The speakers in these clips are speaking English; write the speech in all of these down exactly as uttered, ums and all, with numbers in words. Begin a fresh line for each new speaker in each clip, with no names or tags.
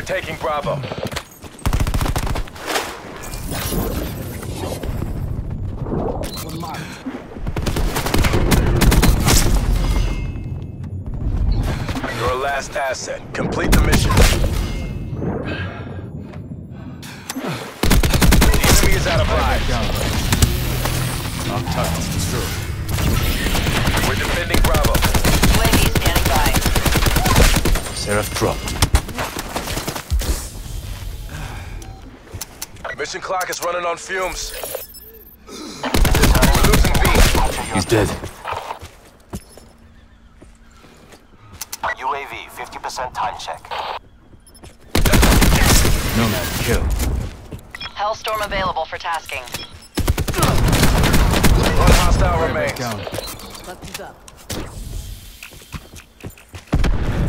taking Bravo.
One mark.
Your last asset. Complete the mission. The enemy is out of lives.
Knock tunnels destroyed.
We're defending Bravo.
U A V standing by.
Seraph dropped.
Mission clock is running on fumes. We're losing B.
He's dead.
U A V, fifty percent time check.
Nomad kill.
Hellstorm available for tasking.
One hostile remains.
Down.
Buttons up.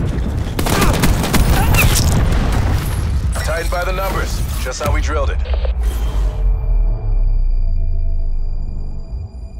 Tightened by the numbers. Just how we drilled it.